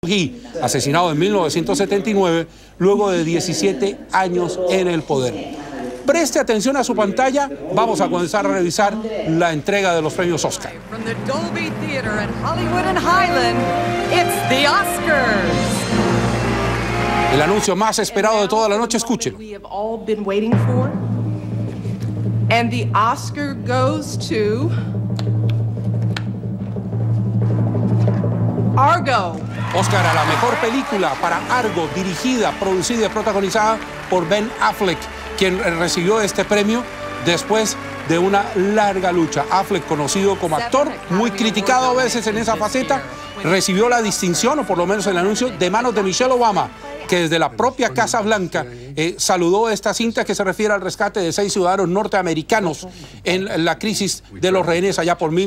Gui, asesinado en 1979, luego de 17 años en el poder. Preste atención a su pantalla, vamos a comenzar a revisar la entrega de los premios Oscar. From the Dolby Theater in Hollywood and Highland, it's the Oscars. El anuncio más esperado de toda la noche, escuchen. We have all been waiting for. And the Oscar goes to Argo. Oscar a la mejor película para Argo, dirigida, producida y protagonizada por Ben Affleck, quien recibió este premio después de una larga lucha. Affleck, conocido como actor, muy criticado a veces en esa faceta, recibió la distinción, o por lo menos el anuncio, de manos de Michelle Obama, que desde la propia Casa Blanca saludó esta cinta que se refiere al rescate de 6 ciudadanos norteamericanos en la crisis de los rehenes allá por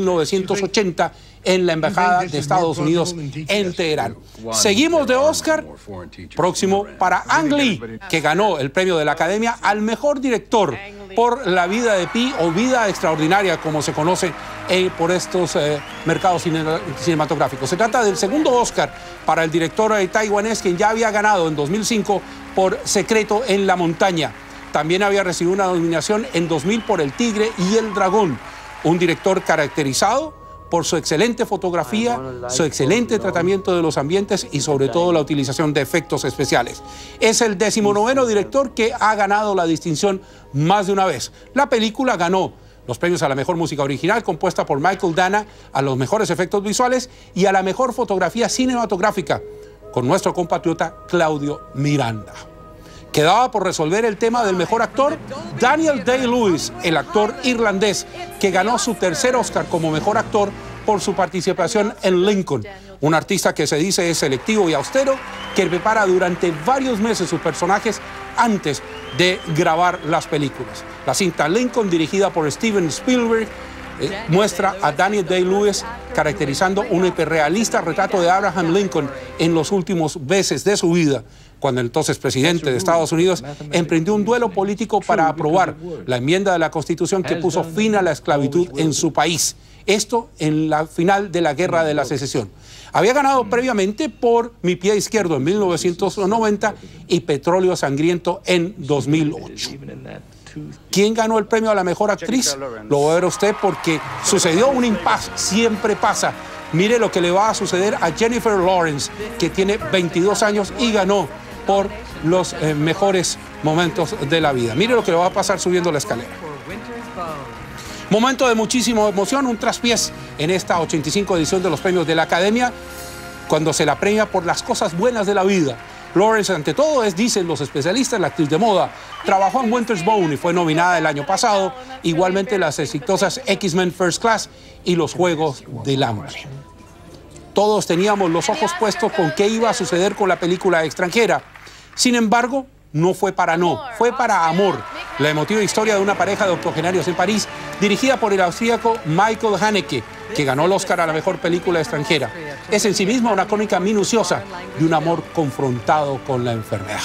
1980 en la Embajada de Estados Unidos en Teherán. Seguimos de Oscar, próximo para Ang Lee, que ganó el premio de la Academia al mejor director por La vida de Pi, o Vida Extraordinaria, como se conoce por estos mercados cinematográficos. Se trata del segundo Oscar para el director taiwanés, quien ya había ganado en 2005 por Secreto en la Montaña. También había recibido una nominación en 2000 por El Tigre y el Dragón. Un director caracterizado por su excelente fotografía, su excelente tratamiento de los ambientes y sobre todo la utilización de efectos especiales. Es el 19º director que ha ganado la distinción más de una vez. La película ganó los premios a la mejor música original compuesta por Michael Dana, a los mejores efectos visuales y a la mejor fotografía cinematográfica con nuestro compatriota Claudio Miranda. Quedaba por resolver el tema del mejor actor, Daniel Day-Lewis, el actor irlandés, que ganó su tercer Oscar como mejor actor por su participación en Lincoln. Un artista que se dice es selectivo y austero, que prepara durante varios meses sus personajes antes de grabar las películas. La cinta Lincoln, dirigida por Steven Spielberg, muestra a Daniel Day-Lewis caracterizando un hiperrealista retrato de Abraham Lincoln en los últimos meses de su vida, cuando el entonces presidente de Estados Unidos emprendió un duelo político para aprobar la enmienda de la Constitución que puso fin a la esclavitud en su país. Esto en la final de la Guerra de la Secesión. Había ganado previamente por Mi pie izquierdo en 1990 y Petróleo sangriento en 2008. ¿Quién ganó el premio a la mejor actriz? Lo va a ver usted, porque sucedió un impasse, siempre pasa. Mire lo que le va a suceder a Jennifer Lawrence, que tiene 22 años y ganó por los mejores momentos de la vida. Mire lo que le va a pasar subiendo la escalera. Momento de muchísima emoción, un traspiés en esta 85 edición de los premios de la Academia, cuando se la premia por las cosas buenas de la vida. Lawrence, ante todo, dicen los especialistas, la actriz de moda. Trabajó en Winter's Bone y fue nominada el año pasado. Igualmente las exitosas X-Men First Class y Los Juegos del Hambre. Todos teníamos los ojos puestos con qué iba a suceder con la película extranjera. Sin embargo, no fue para no, fue para amor. La emotiva historia de una pareja de octogenarios en París, dirigida por el austríaco Michael Haneke, que ganó el Oscar a la mejor película extranjera. Es en sí misma una crónica minuciosa de un amor confrontado con la enfermedad.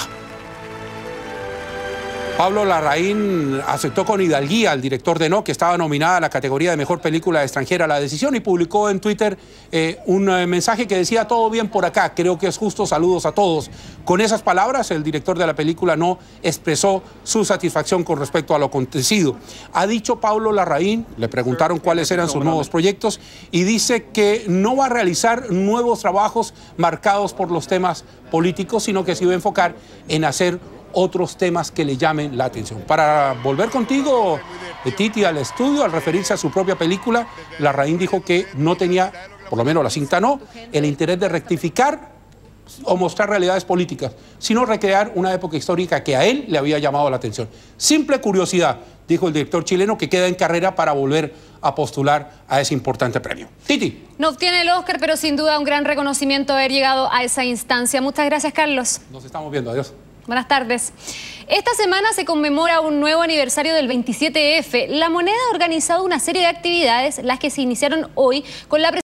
Pablo Larraín aceptó con hidalguía al director de No, que estaba nominada a la categoría de mejor película extranjera, La Decisión, y publicó en Twitter un mensaje que decía: todo bien por acá, creo que es justo, saludos a todos. Con esas palabras, el director de la película No expresó su satisfacción con respecto a lo acontecido. Ha dicho Pablo Larraín, le preguntaron cuáles eran sus nuevos proyectos, y dice que no va a realizar nuevos trabajos marcados por los temas políticos, sino que se iba a enfocar en hacer otros temas que le llamen la atención. Para volver contigo, Titi, al estudio, al referirse a su propia película, Larraín dijo que no tenía, por lo menos la cinta no, el interés de rectificar o mostrar realidades políticas, sino recrear una época histórica que a él le había llamado la atención. Simple curiosidad, dijo el director chileno, que queda en carrera para volver a postular a ese importante premio. Titi. No obtiene el Oscar, pero sin duda un gran reconocimiento haber llegado a esa instancia. Muchas gracias, Carlos. Nos estamos viendo. Adiós. Buenas tardes. Esta semana se conmemora un nuevo aniversario del 27F. La Moneda ha organizado una serie de actividades, las que se iniciaron hoy con la